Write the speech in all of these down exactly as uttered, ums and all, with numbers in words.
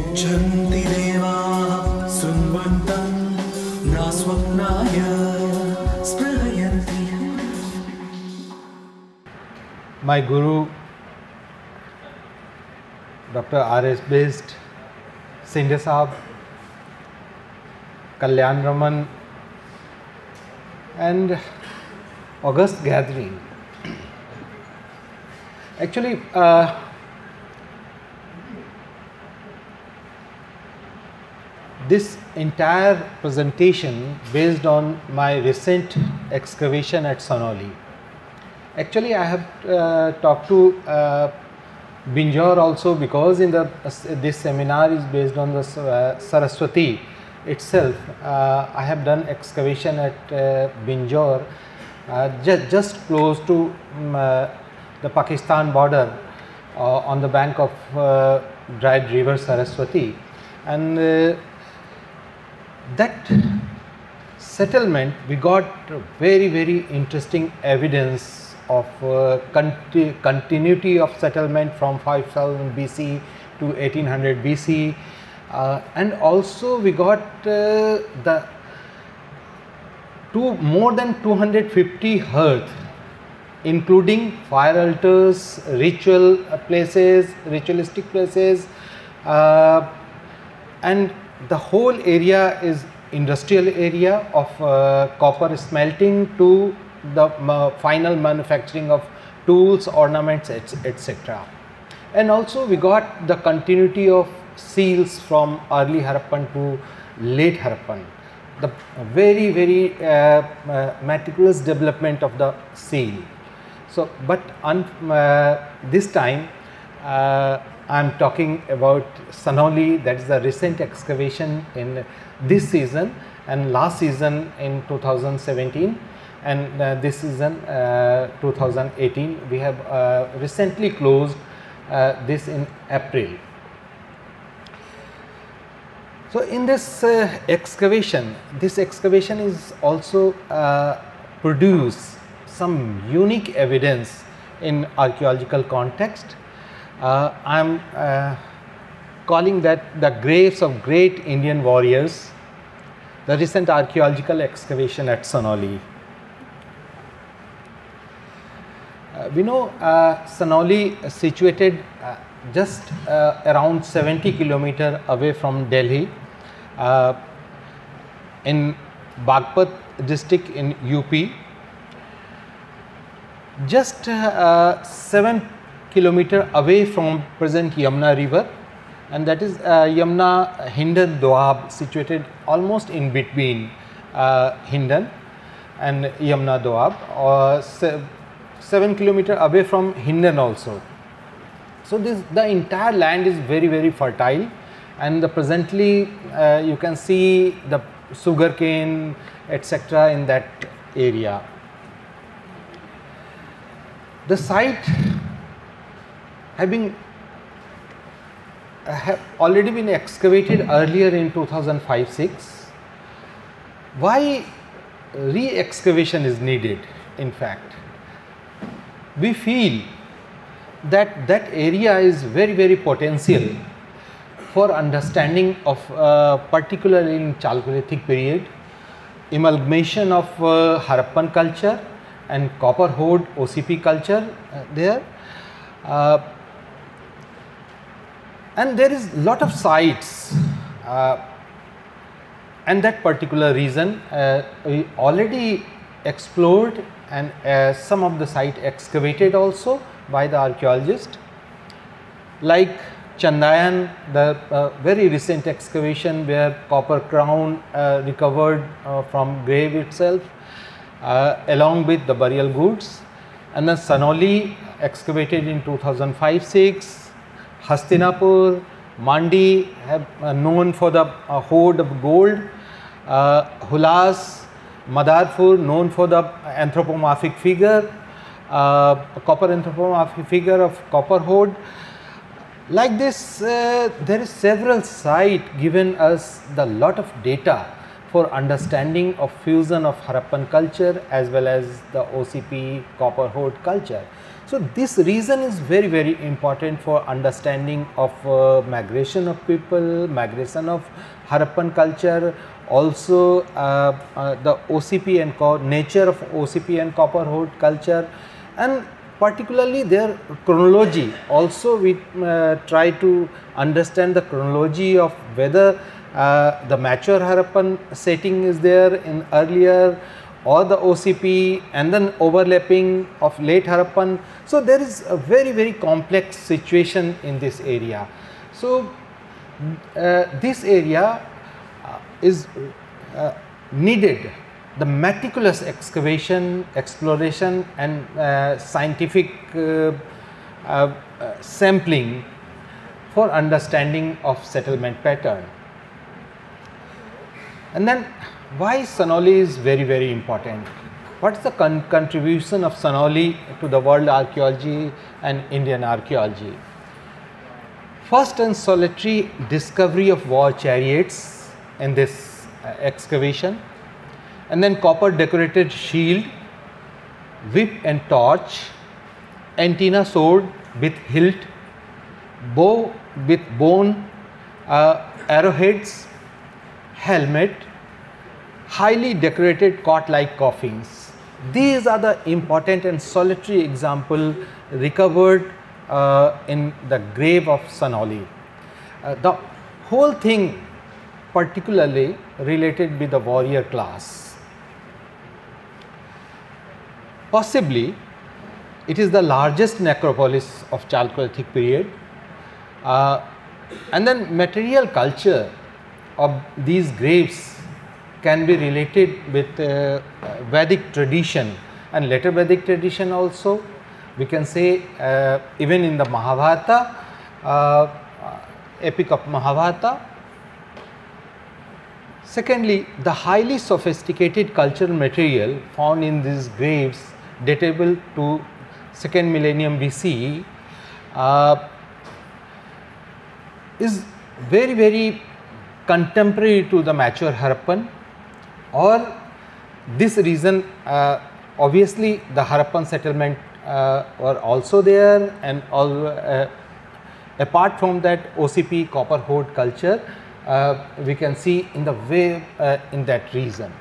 गच्छन्ति देवाः शृण्वन्तं न स्वप्नाय स्पृहयन्ति. My guru, Doctor R S Best, Sindhe Sahab, Kalyan Raman, and august gathering. Actually, uh, this entire presentation based on my recent excavation at Sanauli. Actually, I have uh, talked to uh, Binjore also, because in the uh, this seminar is based on the uh, Saraswati itself. Uh, I have done excavation at uh, Binjore, uh, ju just close to um, uh, the Pakistan border, uh, on the bank of uh, dried river Saraswati, and uh, that settlement we got very very interesting evidence of uh, conti continuity of settlement from five thousand B C to eighteen hundred B C, uh, and also we got uh, the two more than two hundred fifty hearth, including fire altars, ritual places, ritualistic places, uh, and the whole area is industrial area of uh, copper smelting to the uh, final manufacturing of tools, ornaments, et cetera. And also we got the continuity of seals from early Harappan to late Harappan. The very very uh, uh, meticulous development of the seal. So, but un, uh, this time uh, I am talking about Sanauli, that is the recent excavation in this season and last season in two thousand seventeen, and uh, this season uh, two thousand eighteen. We have uh, recently closed uh, this in April. So, in this uh, excavation, this excavation is also uh, produce some unique evidence in archaeological context. Uh, I am uh, calling that the graves of great Indian warriors, the recent archaeological excavation at Sanauli. Uh, we know uh, Sanauli is situated uh, just uh, around seventy kilometers away from Delhi, uh, in Baghpat district in U P. Just uh, seven kilometer away from present Yamuna river, and that is uh, Yamuna Hindan Doab, situated almost in between uh, Hindan and Yamuna Doab, or se seven kilometer away from Hindan also. So this the entire land is very very fertile, and the presently uh, you can see the sugarcane et cetera in that area. The site having uh, have already been excavated earlier in two thousand five six. Why re-excavation is needed? In fact, we feel that that area is very very potential for understanding of uh, particularly in chalcolithic period, amalgamation of uh, Harappan culture and copper hoard O C P culture uh, there. Uh, and there is lot of sites, uh, and that particular reason uh, we already explored, and uh, some of the site excavated also by the archaeologist, like Chandayan, the uh, very recent excavation where copper crown uh, recovered uh, from grave itself, uh, along with the burial goods, and then Sanauli excavated in two thousand five six, Hastinapur, Mandi have uh, known for the uh, hoard of gold, uh, Hulas, Madarpur known for the anthropomorphic figure, uh, copper anthropomorphic figure of copper hoard. Like this, uh, there is several sites given us the lot of data for understanding of fusion of Harappan culture as well as the O C P copper hoard culture. So this reason is very very important for understanding of uh, migration of people, migration of Harappan culture, also uh, uh, the O C P and nature of O C P and copper hoard culture, and particularly their chronology. Also we uh, try to understand the chronology of whether uh, the mature Harappan setting is there in earlier, or the O C P and then overlapping of late Harappan. So there is a very very complex situation in this area. So uh, this area uh, is uh, needed the meticulous excavation, exploration and uh, scientific uh, uh, uh, sampling for understanding of settlement pattern. And then why Sanauli is very very important? What is the con contribution of Sanauli to the world archaeology and Indian archaeology? First and solitary discovery of war chariots in this uh, excavation, and then copper decorated shield, whip and torch, antenna sword with hilt, bow with bone, uh, arrowheads, helmet, highly decorated cot-like coffins. These are the important and solitary example recovered uh, in the grave of Sanauli. Uh, the whole thing particularly related with the warrior class. Possibly it is the largest necropolis of chalcolithic period, uh, and then material culture of these graves can be related with uh, Vedic tradition and later Vedic tradition also. We can say uh, even in the Mahabharata, uh, epic of Mahabharata. Secondly, the highly sophisticated cultural material found in these graves datable to second millennium B C E uh, is very very contemporary to the mature Harappan, or this reason uh, obviously the Harappan settlement uh, were also there, and all uh, apart from that O C P copper hoard culture uh, we can see in the way uh, in that region.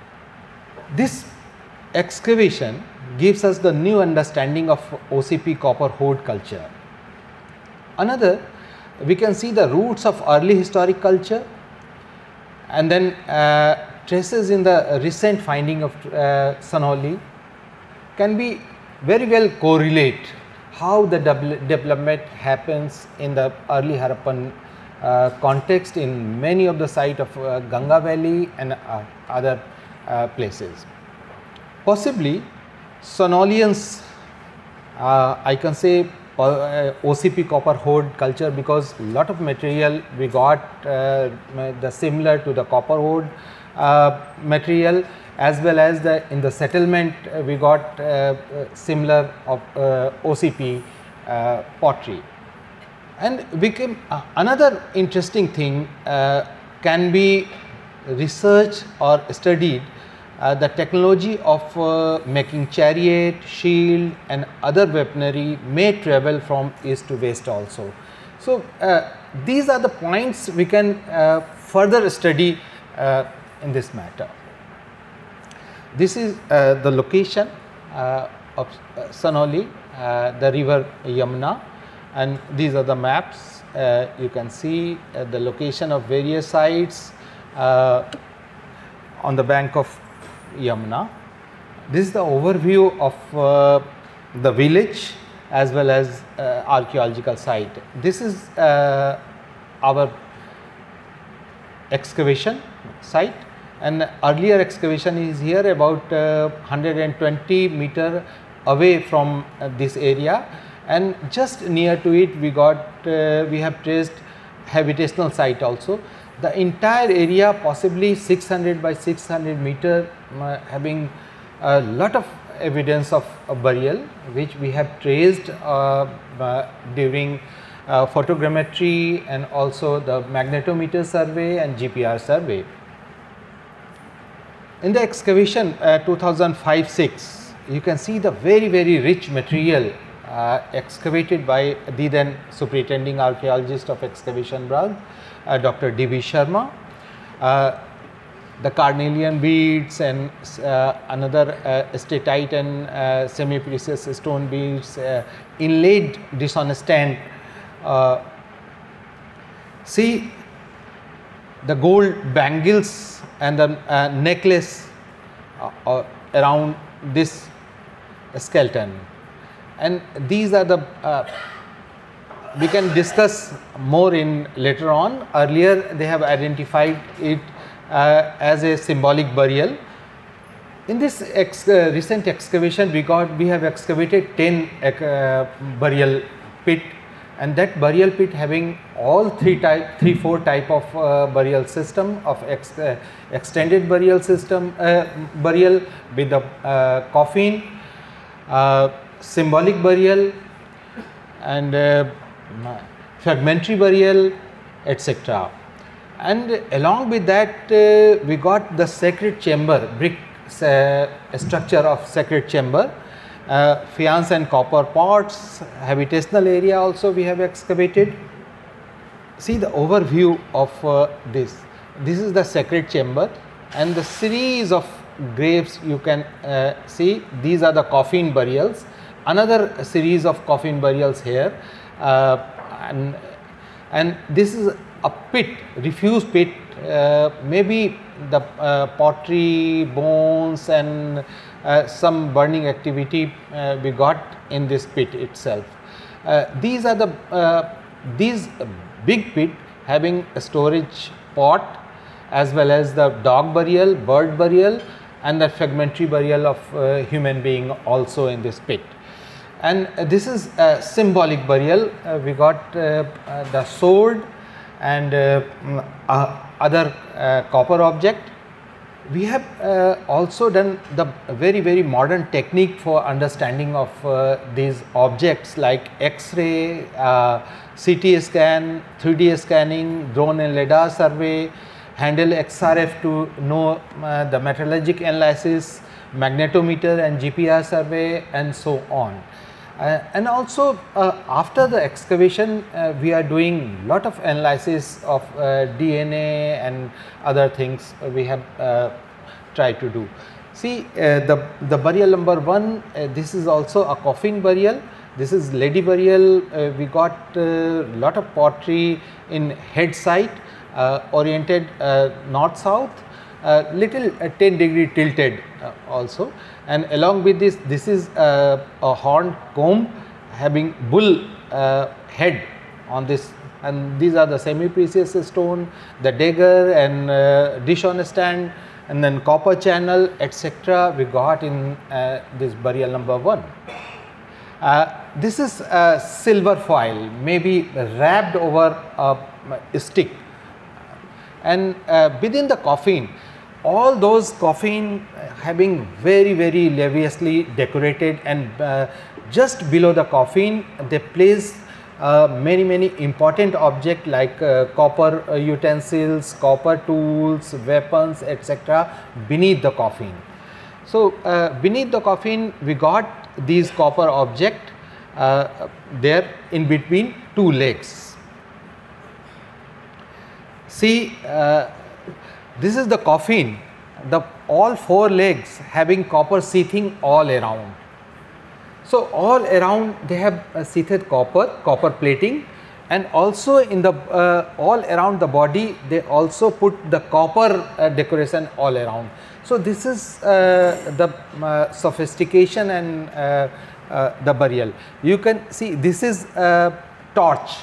This excavation gives us the new understanding of O C P copper hoard culture. Another, we can see the roots of early historic culture, and then uh, traces in the recent finding of uh, Sanauli can be very well correlate how the development happens in the early Harappan uh, context in many of the site of uh, Ganga Valley and uh, other uh, places. Possibly Sanaulians, uh, I can say uh, O C P copper hoard culture, because lot of material we got uh, the similar to the copper hoard uh, material, as well as the in the settlement uh, we got uh, uh, similar of uh, O C P uh, pottery. And became uh, another interesting thing uh, can be researched or studied. Uh, the technology of uh, making chariot, shield and other weaponry may travel from east to west also. So uh, these are the points we can uh, further study uh, in this matter. This is uh, the location uh, of uh, Sanauli, uh, the river Yamuna, and these are the maps. Uh, you can see uh, the location of various sites uh, on the bank of Yamuna. This is the overview of uh, the village as well as uh, archaeological site. This is uh, our excavation site, and earlier excavation is here about uh, one hundred twenty meter away from uh, this area, and just near to it we got uh, we have traced habitational site also. The entire area possibly six hundred by six hundred meter uh, having a lot of evidence of a burial, which we have traced uh, uh, during uh, photogrammetry and also the magnetometer survey and G P R survey. In the excavation uh, two thousand five six, you can see the very very rich material uh, uh, excavated by the then superintending archaeologist of excavation branch, uh, Doctor D B Sharma. Uh, the carnelian beads and uh, another uh, statite and uh, semi-precious stone beads, uh, inlaid dishonest stand. Uh, see the gold bangles and the uh, necklace uh, uh, around this skeleton, and these are the uh, we can discuss more in later on. Earlier they have identified it uh, as a symbolic burial. In this ex uh, recent excavation we got we have excavated ten uh, burial pit, and that burial pit having all three type three four type of uh, burial system of ex, uh, extended burial system uh, burial with the uh, coffin, uh, symbolic burial, and uh, fragmentary burial, et cetera. And along with that uh, we got the sacred chamber, brick uh, structure of sacred chamber, uh, faience and copper pots, habitational area also we have excavated. See the overview of uh, this. This is the sacred chamber, and the series of graves you can uh, see. These are the coffin burials. Another series of coffin burials here, uh, and, and this is a pit, refuse pit, uh, maybe the uh, pottery, bones, and uh, some burning activity uh, we got in this pit itself. Uh, these are the uh, these big pit having a storage pot, as well as the dog burial, bird burial, and the fragmentary burial of uh, human being also in this pit. And uh, this is a symbolic burial. Uh, we got uh, uh, the sword and uh, uh, other uh, copper object. We have uh, also done the very very modern technique for understanding of uh, these objects like X-ray, uh, C T scan, three D scanning, drone and lidar survey, handle X R F to know uh, the metallurgic analysis, magnetometer and G P R survey, and so on. Uh, and also uh, after the excavation uh, we are doing lot of analysis of uh, D N A and other things uh, we have uh, tried to do. See uh, the, the burial number one, uh, this is also a coffin burial. This is lady burial. Uh, we got a uh, lot of pottery in head side, uh, oriented uh, north south, uh, little uh, ten degree tilted uh, also. And along with this, this is uh, a horn comb having bull uh, head on this, and these are the semi-precious stone, the dagger and uh, dish on a stand, and then copper channel, et cetera we got in uh, this burial number one. Uh, this is a silver foil, maybe wrapped over a stick, and uh, within the coffin, all those coffin having very very lavishly decorated, and uh, just below the coffin they place uh, many many important objects like uh, copper uh, utensils, copper tools, weapons, et cetera beneath the coffin. So uh, beneath the coffin we got these copper object uh, there in between two legs. See uh, this is the coffin, the all four legs having copper sheathing all around. So all around they have uh, sheathed copper, copper plating, and also in the uh, all around the body they also put the copper uh, decoration all around. So this is uh, the uh, sophistication and uh, uh, the burial. You can see this is a torch.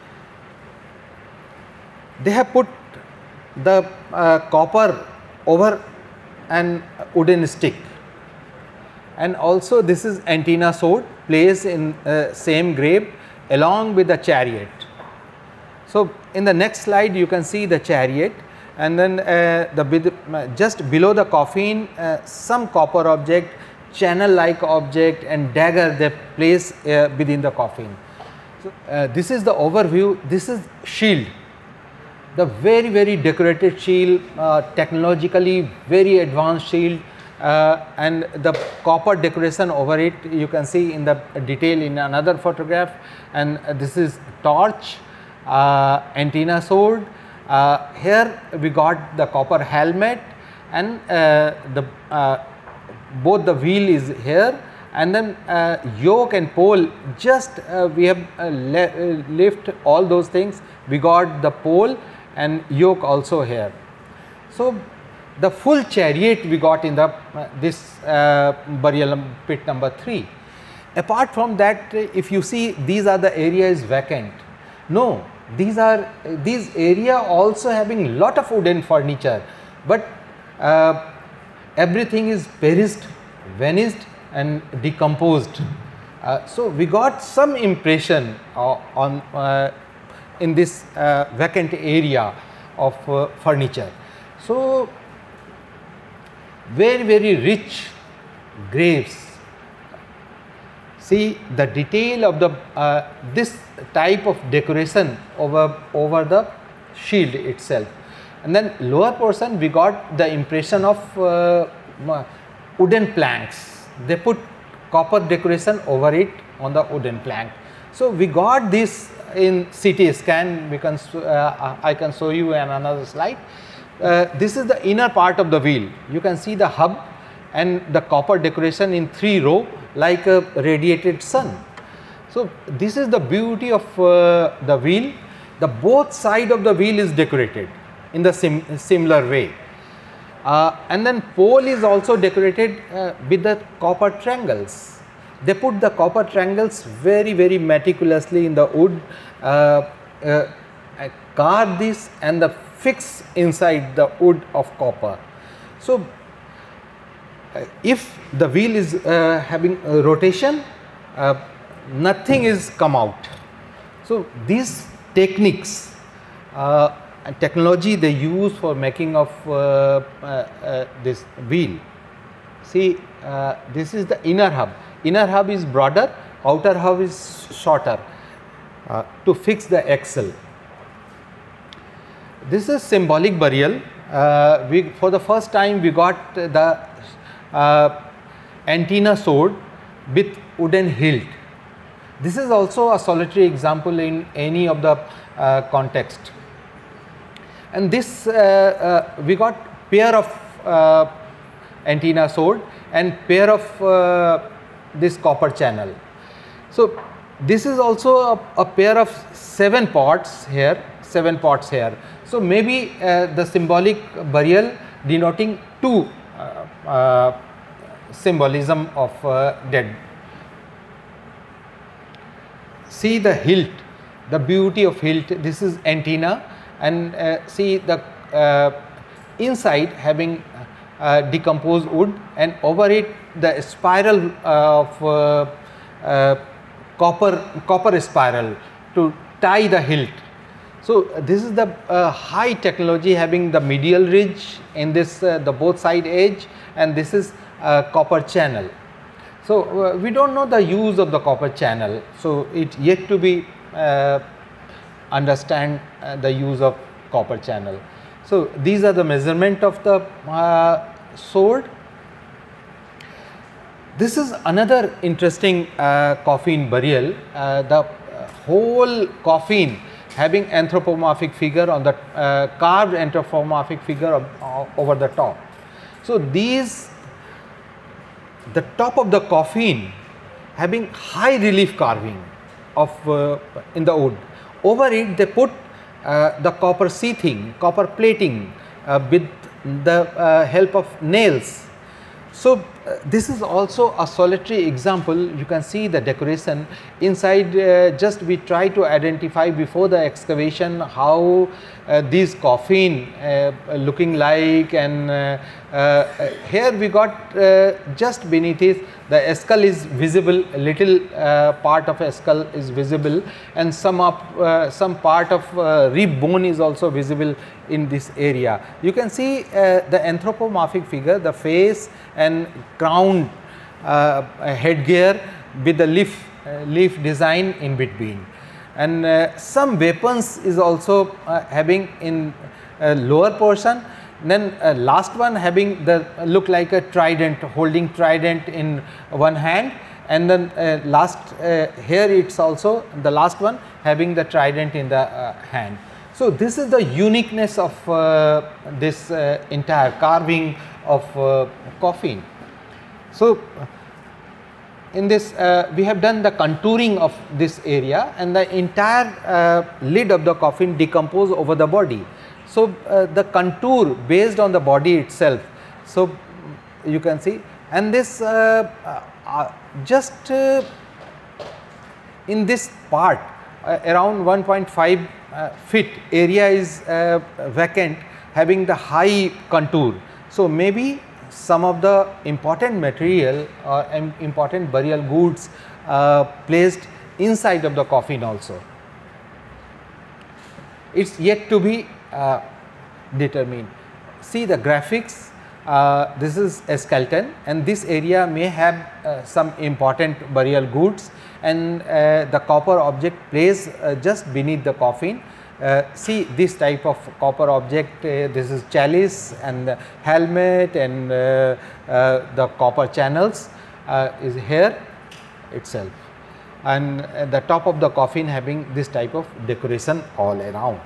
They have put the uh, copper over an wooden stick, and also this is antenna sword placed in uh, same grave along with the chariot. So in the next slide you can see the chariot, and then uh, the uh, just below the coffin uh, some copper object, channel like object, and dagger they place uh, within the coffin. So uh, this is the overview. This is shield, the very very decorated shield, uh, technologically very advanced shield, uh, and the copper decoration over it you can see in the detail in another photograph, and uh, this is torch, uh, antenna sword. Uh, here we got the copper helmet, and uh, the uh, both the wheel is here, and then uh, yoke and pole, just uh, we have uh, le uh, lift all those things, we got the pole and yoke also here. So the full chariot we got in the uh, this uh, burial pit number three. Apart from that, if you see, these are the area is vacant. No, these are these area also having lot of wooden furniture, but uh, everything is perished, vanished and decomposed. Uh, so we got some impression uh, on uh, in this uh, vacant area of uh, furniture. So very very rich graves. See the detail of the uh, this type of decoration over over the shield itself, and then lower portion we got the impression of uh, wooden planks. They put copper decoration over it on the wooden plank. So we got this in C T scan. We can uh, I can show you in another slide. Uh, this is the inner part of the wheel. You can see the hub and the copper decoration in three row like a radiated sun. So this is the beauty of uh, the wheel. The both side of the wheel is decorated in the sim similar way. Uh, and then pole is also decorated uh, with the copper triangles. They put the copper triangles very very meticulously in the wood, uh, uh, carve this and the fix inside the wood of copper. So uh, if the wheel is uh, having a rotation, uh, nothing is come out. So these techniques uh, and technology they use for making of uh, uh, uh, this wheel. See, uh, this is the inner hub. Inner hub is broader, outer hub is shorter uh, to fix the axle. This is symbolic burial. Uh, we for the first time we got the uh, antenna sword with wooden hilt. This is also a solitary example in any of the uh, context. And this uh, uh, we got pair of uh, antenna sword and pair of uh, this copper channel. So this is also a, a pair of seven pots here, seven pots here. So maybe uh, the symbolic burial denoting two uh, uh, symbolism of uh, dead. See the hilt, the beauty of hilt. This is antenna, and uh, see the uh, inside having uh, decomposed wood, and over it the spiral uh, of uh, uh, copper copper spiral to tie the hilt. So this is the uh, high technology having the medial ridge in this uh, the both side edge, and this is uh, copper channel. So uh, we don't know the use of the copper channel. So it yet to be uh, understand uh, the use of copper channel. So these are the measurement of the uh, sword. This is another interesting uh, coffin burial. Uh, the uh, whole coffin having anthropomorphic figure on the uh, carved anthropomorphic figure of, uh, over the top. So these the top of the coffin having high relief carving of uh, in the wood. Over it they put uh, the copper sheathing, copper plating uh, with the uh, help of nails. So uh, this is also a solitary example. You can see the decoration inside. Uh, just we try to identify before the excavation how uh, these coffin uh, looking like, and uh, uh, here we got uh, just beneath it the skull is visible. A little uh, part of a skull is visible, and some of uh, some part of uh, rib bone is also visible in this area. You can see uh, the anthropomorphic figure, the face and crown uh, headgear with the leaf uh, leaf design in between, and uh, some weapons is also uh, having in uh, lower portion. then uh, last one having the look like a trident, holding trident in one hand, and then uh, last uh, here it's also the last one having the trident in the uh, hand. So this is the uniqueness of uh, this uh, entire carving of uh, coffin. So in this uh, we have done the contouring of this area, and the entire uh, lid of the coffin decompose over the body. So uh, the contour based on the body itself. So you can see, and this uh, uh, just uh, in this part uh, around one point five uh, feet area is uh, vacant, having the high contour. So maybe some of the important material or uh, important burial goods uh, placed inside of the coffin also. It's yet to be uh, determined. See the graphics, uh, this is a skeleton, and this area may have uh, some important burial goods, and uh, the copper object placed uh, just beneath the coffin. Uh, see this type of copper object, uh, this is chalice and the helmet, and uh, uh, the copper channels uh, is here itself, and uh, the top of the coffin having this type of decoration all around.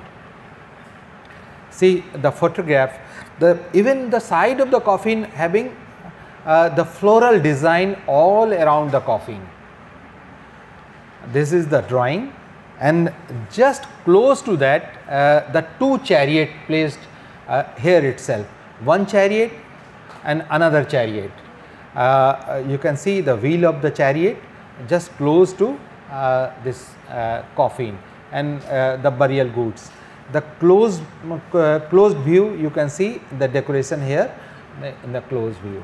See the photograph, the even the side of the coffin having uh, the floral design all around the coffin. This is the drawing, and just close to that uh, the two chariot placed uh, here itself, one chariot and another chariot. Uh, you can see the wheel of the chariot just close to uh, this uh, coffin, and uh, the burial goods. The closed uh, closed view, you can see the decoration here in the closed view.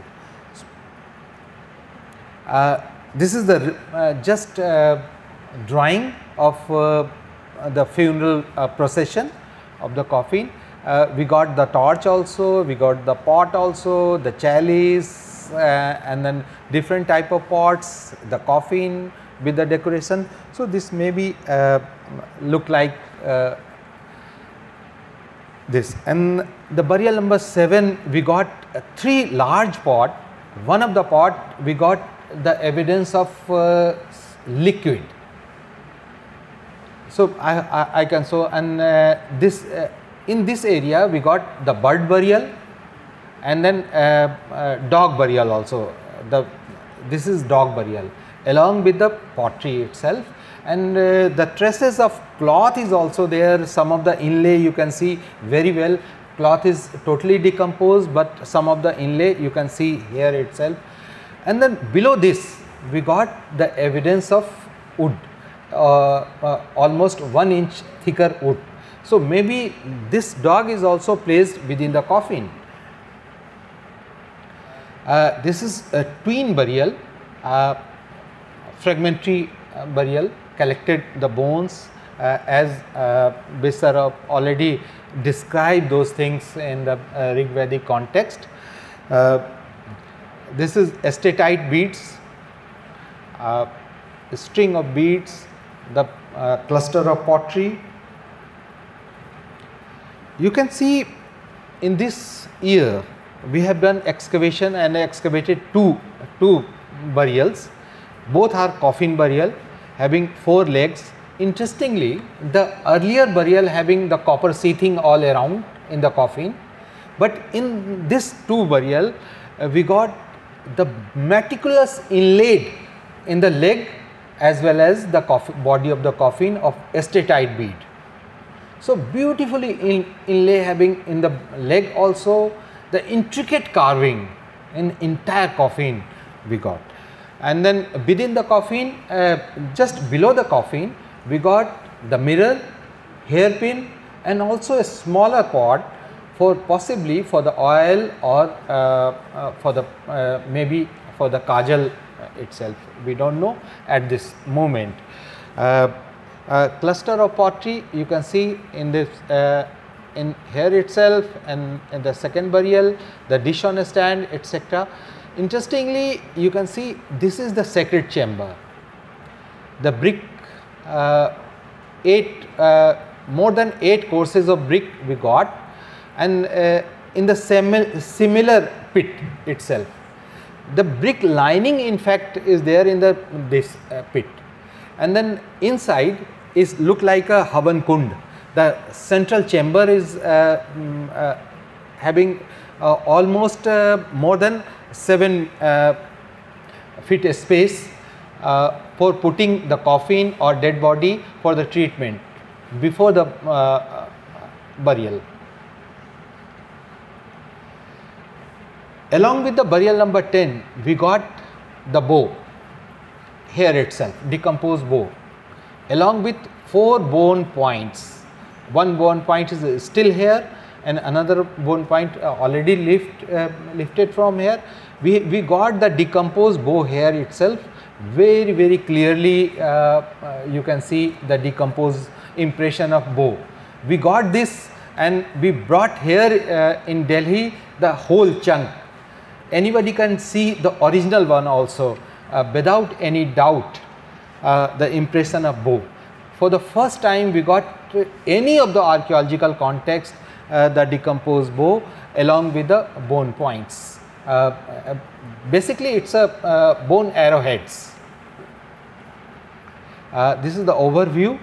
Uh, this is the uh, just uh, drawing of uh, the funeral uh, procession of the coffin. Uh, we got the torch also, we got the pot also, the chalice, uh, and then different type of pots, the coffin with the decoration. So this may be uh, look like uh, this. And the burial number seven, we got uh, three large pot. One of the pot we got the evidence of uh, liquid. So I, I, I can show, and uh, this uh, in this area we got the bird burial, and then uh, uh, dog burial also. The this is dog burial along with the pottery itself, and uh, the traces of cloth is also there. Some of the inlay you can see very well. Cloth is totally decomposed, but some of the inlay you can see here itself. And then below this we got the evidence of wood, uh, uh, almost one inch thicker wood. So maybe this dog is also placed within the coffin. Uh, this is a twin burial, uh, fragmentary uh, burial, collected the bones uh, as uh, Bisara already described those things in the uh, Rig Vedic context. Uh, this is estetite beads, uh, a string of beads, the uh, cluster of pottery. You can see in this year we have done excavation and excavated two, two burials. Both are coffin burial having four legs. Interestingly, the earlier burial having the copper sheathing all around in the coffin, but in this two burial uh, we got the meticulous inlaid in the leg as well as the body of the coffin of estetite bead. So beautifully in, inlay having in the leg also, the intricate carving in entire coffin we got. And then within the coffin, uh, just below the coffin, we got the mirror, hairpin, and also a smaller pot for possibly for the oil or uh, uh, for the uh, maybe for the kajal itself. We don't know at this moment. Uh, uh, cluster of pottery you can see in this uh, in here itself, and in the second burial, the dish on a stand, et cetera. Interestingly, you can see this is the sacred chamber. The brick, uh, eight uh, more than eight courses of brick we got, and uh, in the similar pit itself. The brick lining in fact is there in the this uh, pit, and then inside is look like a havan kund. The central chamber is uh, mm, uh, having uh, almost uh, more than seven uh, feet space uh, for putting the coffin or dead body for the treatment before the uh, burial. Along with the burial number ten, we got the bow here itself, decomposed bow, along with four bone points. One bone point is still here, and another bone point uh, already lift, uh, lifted from here. We, we got the decomposed bow here itself. Very, very clearly, uh, uh, you can see the decomposed impression of bow. We got this, and we brought here uh, in Delhi the whole chunk. Anybody can see the original one also uh, without any doubt, uh, the impression of bow. For the first time we got any of the archaeological context, uh, the decomposed bow along with the bone points. Uh, uh, basically it is a uh, bone arrowheads. Uh, this is the overview.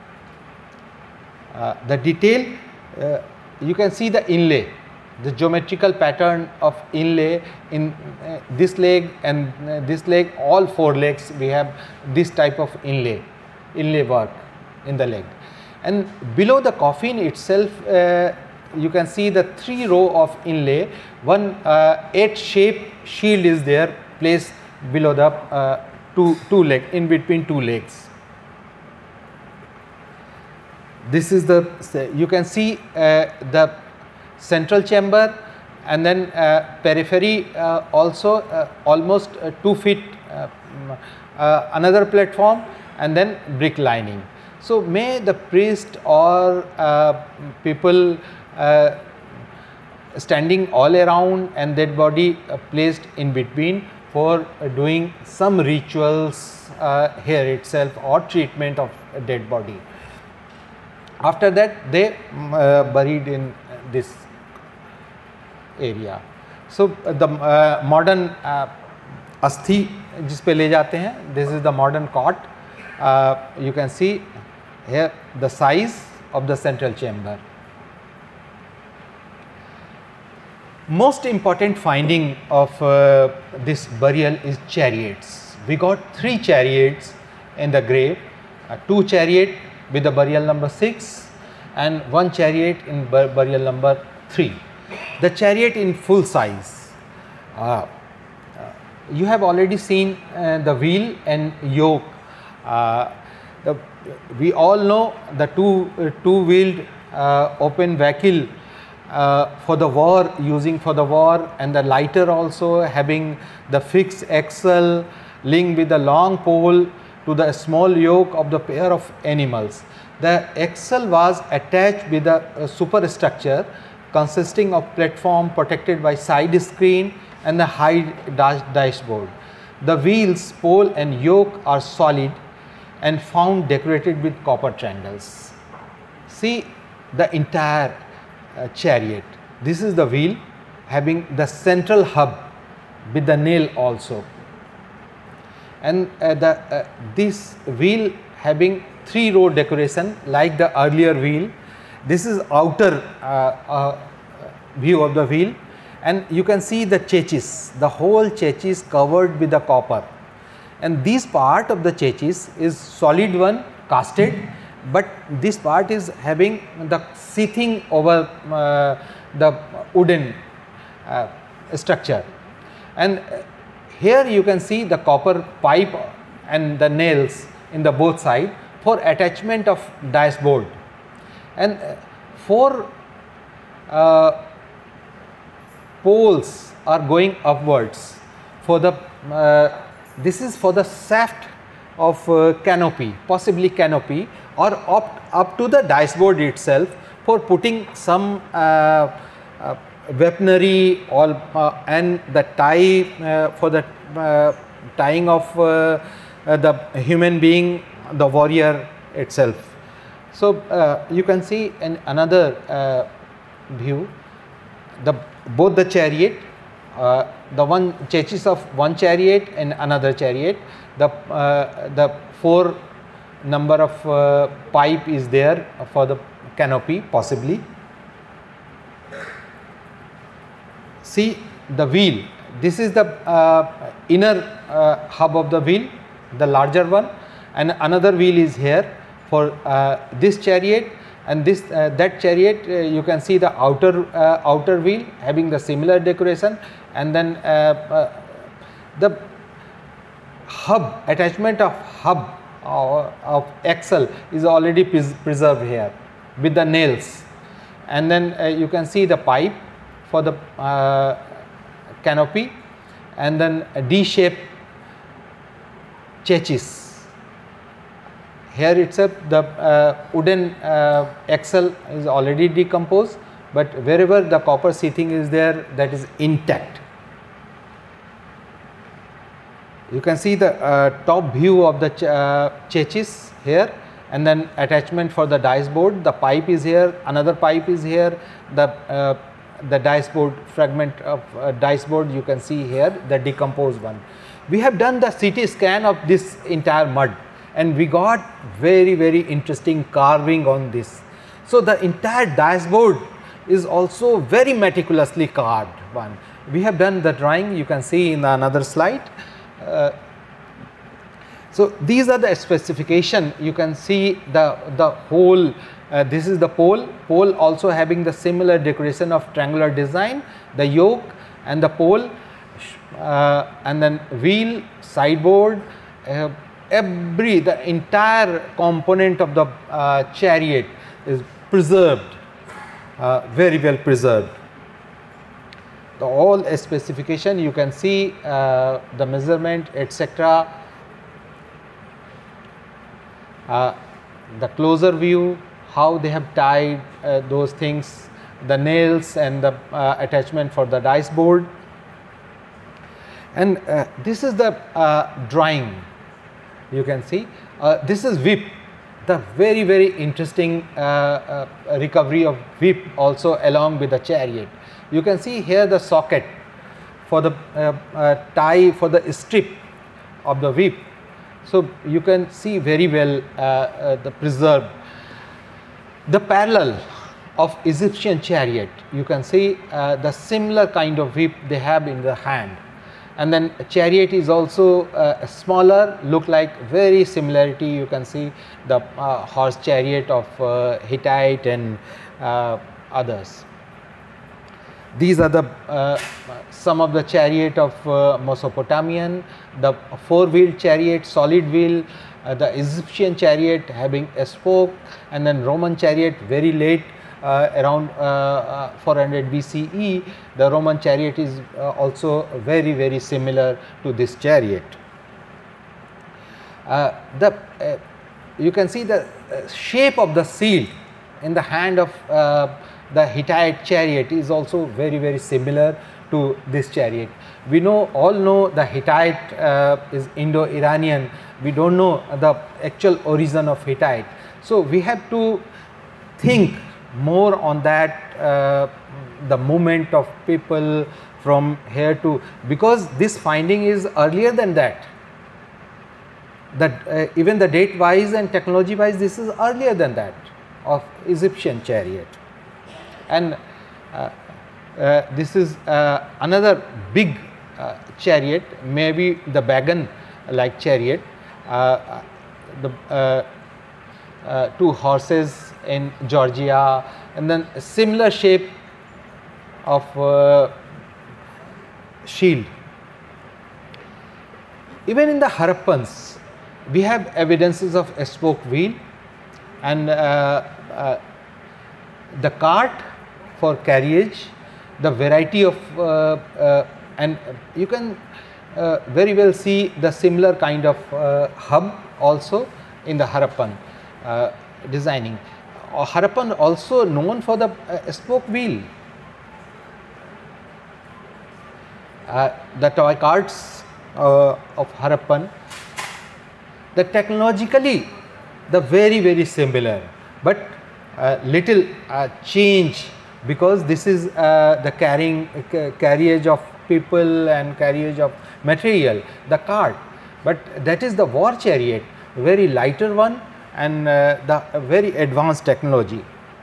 Uh, the detail, uh, you can see the inlay. The geometrical pattern of inlay in uh, this leg and uh, this leg, all four legs we have this type of inlay, inlay work in the leg. And below the coffin itself, uh, you can see the three row of inlay. One uh, eight shape shield is there placed below the uh, two, two leg, in between two legs. This is the, you can see uh, the central chamber, and then uh, periphery uh, also uh, almost uh, two feet uh, uh, another platform, and then brick lining. So may the priest or uh, people uh, standing all around and dead body uh, placed in between for uh, doing some rituals uh, here itself or treatment of a dead body. After that they uh, buried in this area. So uh, the uh, modern uh, asthi जिस पे ले जाते हैं, this is the modern cot. Uh, you can see here the size of the central chamber. Most important finding of uh, this burial is chariots. We got three chariots in the grave, uh, two chariot with the burial number six and one chariot in bur burial number three. The chariot in full size. Uh, uh, you have already seen uh, the wheel and yoke. Uh, the, we all know the two uh, two wheeled uh, open vehicle uh, for the war, using for the war, and the lighter also having the fixed axle linked with the long pole to the small yoke of the pair of animals. The axle was attached with a, a superstructure consisting of platform protected by side screen and the high dash dashboard. The wheels, pole and yoke are solid and found decorated with copper triangles. See the entire uh, chariot. This is the wheel having the central hub with the nail also, and uh, the uh, this wheel having three row decoration like the earlier wheel. This is outer uh, uh, view of the wheel, and you can see the chechis, the whole chechis covered with the copper, and this part of the chechis is solid one casted, but this part is having the seating over uh, the wooden uh, structure, and here you can see the copper pipe and the nails in the both side for attachment of dashboard, and four uh, poles are going upwards for the uh, this is for the shaft of uh, canopy, possibly canopy, or up up to the dashboard itself for putting some uh, uh, weaponry or uh, and the tie uh, for the uh, tying of uh, uh, the human being, the warrior itself. So uh, you can see in another uh, view the both the chariot, uh, the one chassis of one chariot and another chariot, the uh, the four number of uh, pipe is there for the canopy possibly. See the wheel, this is the uh, inner uh, hub of the wheel, the larger one, and another wheel is here for uh, this chariot, and this uh, that chariot uh, you can see the outer uh, outer wheel having the similar decoration, and then uh, uh, the hub, attachment of hub uh, of axle is already pres preserved here with the nails, and then uh, you can see the pipe for the uh, canopy, and then a D-shaped chassis. Here itself the uh, wooden uh, axle is already decomposed, but wherever the copper sheathing is there, that is intact. You can see the uh, top view of the ch uh, chassis here, and then attachment for the dice board. The pipe is here, another pipe is here, the uh, the dice board fragment of uh, dice board you can see here, the decomposed one. We have done the C T scan of this entire mud, and we got very very interesting carving on this. So the entire dice board is also very meticulously carved one. We have done the drawing, you can see in another slide. Uh, so these are the specification. You can see the the whole. Uh, this is the pole. Pole also having the similar decoration of triangular design. The yoke and the pole, uh, and then wheel, sideboard. Uh, every the entire component of the uh, chariot is preserved, uh, very well preserved. The all specification you can see, uh, the measurement, et cetera. Uh, the closer view, how they have tied uh, those things, the nails and the uh, attachment for the dice board. And uh, this is the uh, drawing, you can see. Uh, this is whip, the very very interesting uh, uh, recovery of whip also along with the chariot. You can see here the socket for the uh, uh, tie for the strip of the whip. So you can see very well uh, uh, the preserved. The parallel of Egyptian chariot, you can see uh, the similar kind of whip they have in the hand, and then chariot is also uh, smaller, look like very similarity. You can see the uh, horse chariot of uh, Hittite and uh, others. These are the uh, some of the chariot of uh, Mesopotamian, the four-wheeled chariot, solid wheel, uh, the Egyptian chariot having a spoke, and then Roman chariot very late uh, around uh, uh, four hundred B C E. The Roman chariot is uh, also very very similar to this chariot. Uh, the uh, you can see the uh, shape of the shield in the hand of uh, the Hittite chariot is also very very similar to this chariot. We know all know the Hittite uh, is Indo-Iranian. We don't know the actual origin of Hittite. So we have to think more on that, uh, the movement of people from here to, because this finding is earlier than that. That uh, even the date wise and technology wise, this is earlier than that of Egyptian chariot. And uh, uh, this is uh, another big uh, chariot, maybe the wagon like chariot, uh, the uh, uh, two horses in Georgia, and then a similar shape of uh, shield. Even in the Harappans, we have evidences of a spoke wheel, and uh, uh, the cart for carriage, the variety of uh, uh, and you can uh, very well see the similar kind of uh, hub also in the Harappan uh, designing. Uh, Harappan also known for the uh, spoke wheel. Uh, the toy carts uh, of Harappan, the technologically the very very similar, but uh, little uh, change because this is uh, the carrying uh, carriage of people and carriage of material, the cart. But that is the war chariot, very lighter one, and uh, the uh, very advanced technology.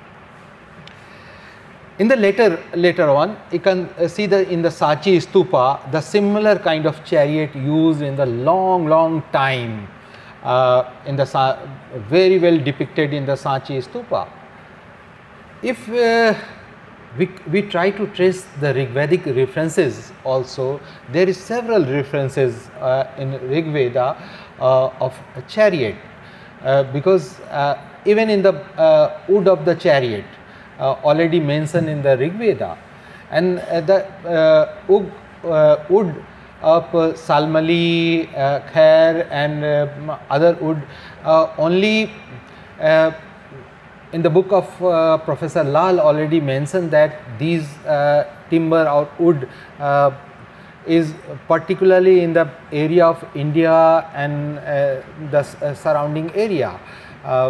In the later later one, you can uh, see the in the Sachi stupa, the similar kind of chariot used in the long long time, uh, in the Sa very well depicted in the Sachi stupa. If uh, we, we try to trace the Rigvedic references also, there is several references uh, in Rig Veda uh, of a chariot, uh, because uh, even in the uh, wood of the chariot, uh, already mentioned in the Rig Veda, and uh, the uh, wood, uh, wood of uh, Salmali, uh, Khair and uh, other wood uh, only uh, in the book of uh, Professor Lal already mentioned that these uh, timber or wood uh, is particularly in the area of India and uh, the uh, surrounding area. Uh,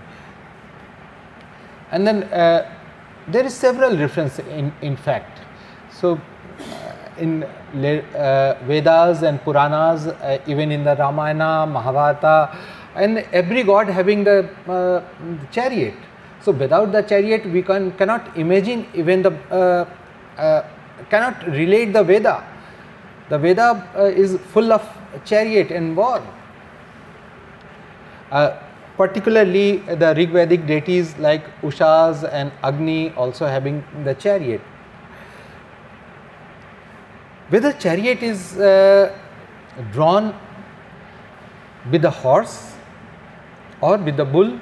and then uh, there is several references in, in fact. So uh, in uh, Vedas and Puranas, uh, even in the Ramayana, Mahabharata, and every god having the uh, chariot. So without the chariot we can cannot imagine even the uh, uh, cannot relate the Veda. The Veda uh, is full of chariot and war. Uh, particularly the Rigvedic deities like Ushas and Agni also having the chariot. Whether chariot is uh, drawn with the horse or with the bull.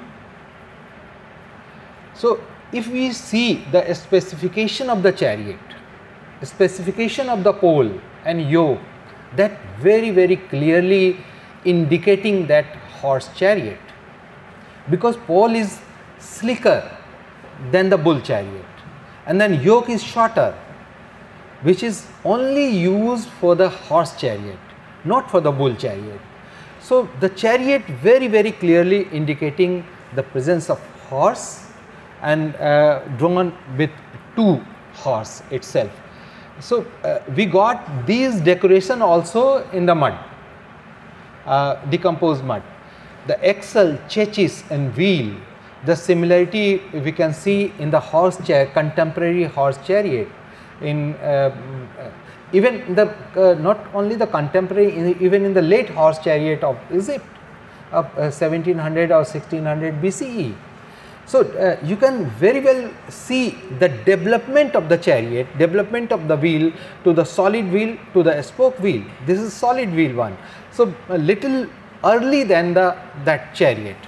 So if we see the specification of the chariot, specification of the pole and yoke, that very very clearly indicating that horse chariot, because pole is slicker than the bull chariot, and then yoke is shorter, which is only used for the horse chariot, not for the bull chariot. So the chariot very very clearly indicating the presence of horse and uh, drawn with two horse itself. So uh, we got these decoration also in the mud, uh, decomposed mud. The axle, chassis and wheel, the similarity we can see in the horse chair, contemporary horse chariot. In uh, even the uh, not only the contemporary, even in the late horse chariot of Egypt of uh, seventeen hundred or sixteen hundred B C E. So uh, you can very well see the development of the chariot, development of the wheel to the solid wheel to the spoke wheel. This is solid wheel one. So a little early than the that chariot.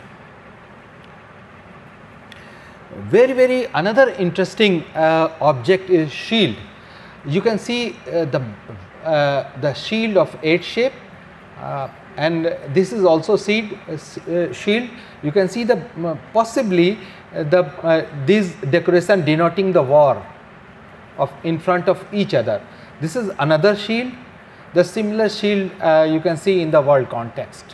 Very very another interesting uh, object is shield. You can see uh, the uh, the shield of eight shape, uh, and this is also seed, uh, shield. You can see the uh, possibly uh, the uh, this decoration denoting the war of in front of each other. This is another shield. The similar shield uh, you can see in the world context.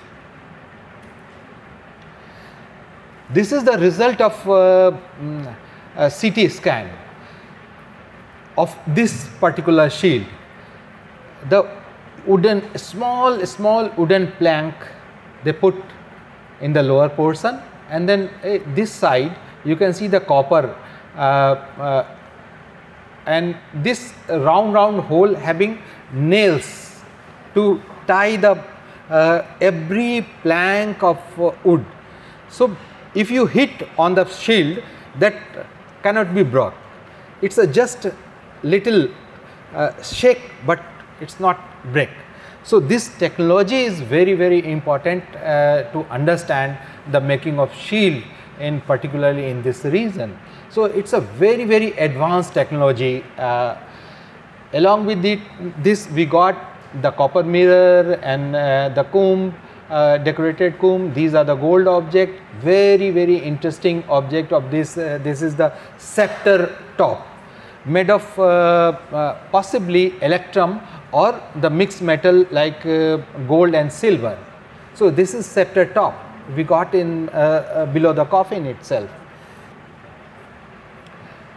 This is the result of uh, a C T scan of this particular shield. The wooden small small wooden plank they put in the lower portion, and then uh, this side you can see the copper uh, uh, and this round round hole having nails to tie the uh, every plank of uh, wood. So if you hit on the shield, that cannot be broke. It's a just little uh, shake, but it's not break. So this technology is very very important uh, to understand the making of shield in particularly in this region. So it's a very very advanced technology. Uh, along with it, this we got the copper mirror and uh, the comb, uh, decorated comb. These are the gold object. Very very interesting object of this. Uh, this is the scepter top, made of uh, uh, possibly electrum or the mixed metal like uh, gold and silver. So this is scepter top we got in uh, uh, below the coffin itself.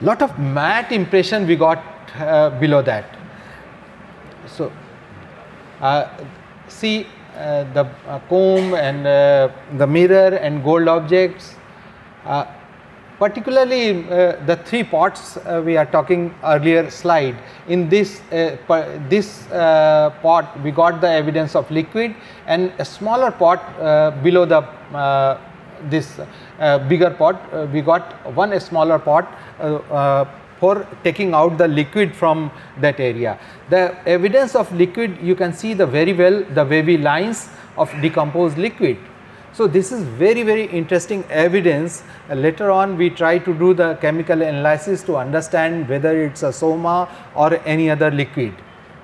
lot of matte impression we got uh, below that. So uh, see uh, the uh, comb and uh, the mirror and gold objects, uh, particularly uh, the three pots uh, we are talking earlier slide. In this uh, this uh, pot we got the evidence of liquid, and a smaller pot uh, below the uh, this uh, bigger pot uh, we got one smaller pot uh, uh, for taking out the liquid from that area. The evidence of liquid, you can see the very well the wavy lines of decomposed liquid. So this is very very interesting evidence. Uh, later on we try to do the chemical analysis to understand whether it is a soma or any other liquid.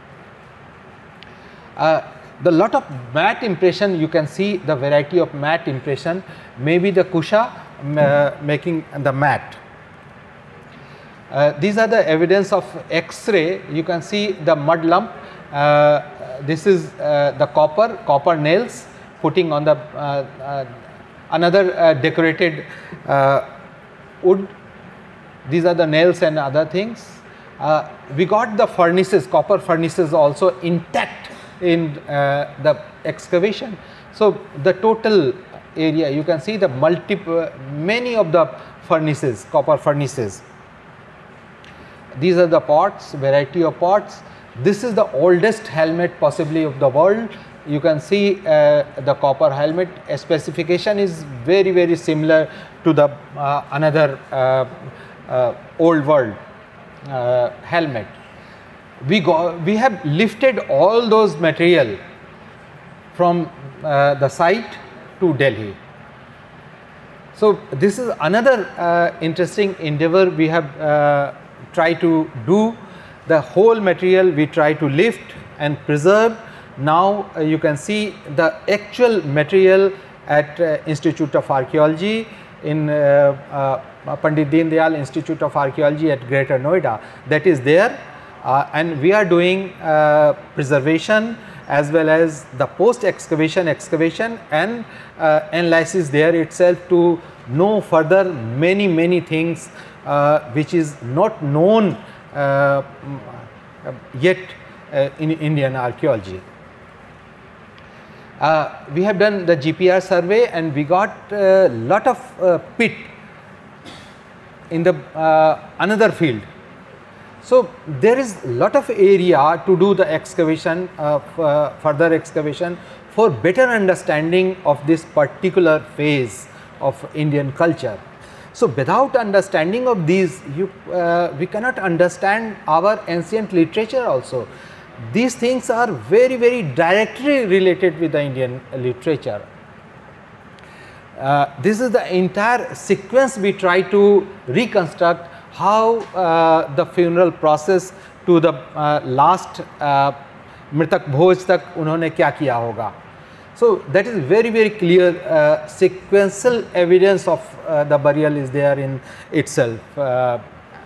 Uh, the lot of matte impression, you can see the variety of matte impression, maybe the kusha uh, making the matte. Uh, these are the evidence of X-ray. You can see the mud lump. Uh, this is uh, the copper, copper nails putting on the uh, uh, another uh, decorated uh, wood. These are the nails and other things. Uh, we got the furnaces, copper furnaces also intact in uh, the excavation. So the total area, you can see the multiple, many of the furnaces, copper furnaces. These are the pots, variety of pots. This is the oldest helmet possibly of the world. You can see uh, the copper helmet. A specification is very very similar to the uh, another uh, uh, old world uh, helmet. We go, we have lifted all those material from uh, the site to Delhi. So this is another uh, interesting endeavor we have uh, try to do. The whole material we try to lift and preserve. Now uh, you can see the actual material at uh, Institute of Archaeology in uh, uh, Pandit Deen Dayal Institute of Archaeology at Greater Noida, that is there, uh, and we are doing uh, preservation as well as the post excavation excavation and uh, analysis there itself to know further many many things uh, which is not known uh, yet uh, in Indian archaeology. Uh, we have done the G P R survey and we got a lot of uh, pit in the uh, another field. So there is lot of area to do the excavation, uh, uh, further excavation for better understanding of this particular phase of Indian culture. So without understanding of these, you, uh, we cannot understand our ancient literature also. These things are very very directly related with the Indian literature. Uh, this is the entire sequence we try to reconstruct, how uh, the funeral process to the uh, last uh, mritak bhoj tak unhone kya kiya hoga. So that is very very clear uh, sequential evidence of uh, the burial is there in itself. Uh,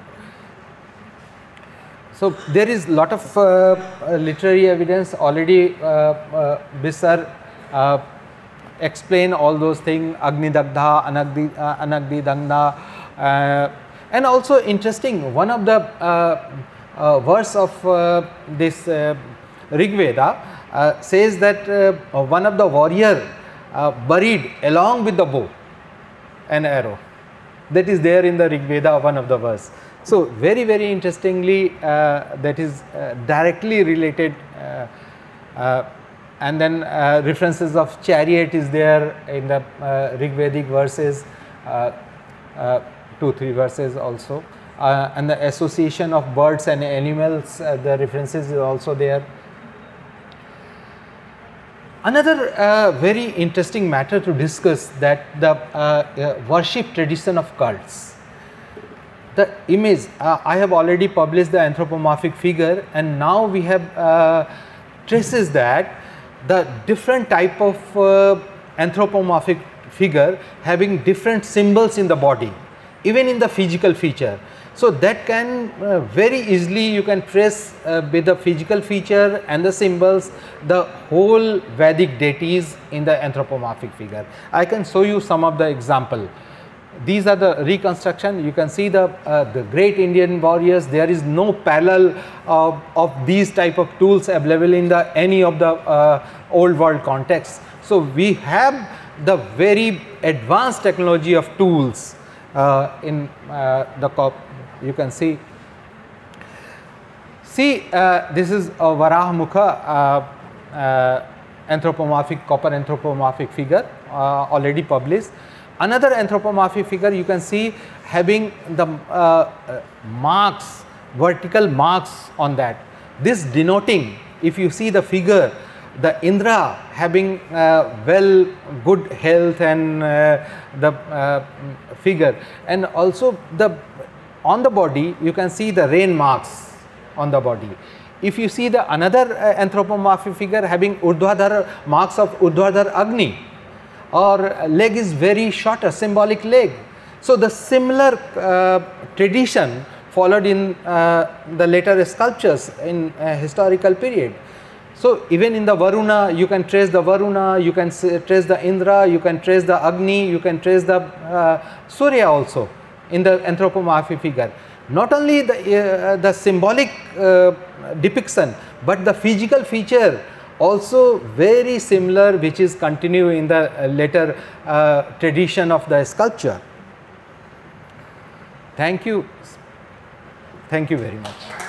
So there is lot of uh, uh, literary evidence already. Uh, uh, Bisar uh, explain all those things, Agni Dagdha, Anagdi, uh, Anagdi Dagda, uh, and also interesting, one of the uh, uh, verse of uh, this uh, Rig Veda uh, says that uh, one of the warrior uh, buried along with the bow an arrow. That is there in the Rig Veda, one of the verse. So very very interestingly uh, that is uh, directly related, uh, uh, and then uh, references of chariot is there in the uh, Rig Vedic verses, uh, uh, two three verses also, uh, and the association of birds and animals, uh, the references is also there. Another uh, very interesting matter to discuss, that the uh, uh, worship tradition of cults. The image, uh, I have already published the anthropomorphic figure, and now we have uh, traces that the different type of uh, anthropomorphic figure having different symbols in the body, even in the physical feature. So that can uh, very easily you can trace uh, with the physical feature and the symbols the whole Vedic deities in the anthropomorphic figure. I can show you some of the example. These are the reconstruction. You can see the uh, the great Indian warriors. There is no parallel uh, of these type of tools available in the any of the uh, old world contexts. So we have the very advanced technology of tools uh, in uh, the cop. You can see. See, uh, this is a Varah Mukha uh, uh, anthropomorphic copper anthropomorphic figure uh, already published. Another anthropomorphic figure you can see having the uh, uh, marks, vertical marks on that. This denoting, if you see the figure, the Indra having uh, well good health and uh, the uh, figure, and also the on the body you can see the rain marks on the body. If you see the another uh, anthropomorphic figure having Urdhwadhar marks of Urdhwadhar Agni, or leg is very short, a symbolic leg. So the similar uh, tradition followed in uh, the later sculptures in uh, historical period. So even in the Varuna, you can trace the Varuna, you can trace the Indra, you can trace the Agni, you can trace the uh, Surya also in the anthropomorphic figure. Not only the, uh, the symbolic uh, depiction, but the physical feature also very similar, which is continue in the uh, later uh, tradition of the sculpture. Thank you. Thank you very much.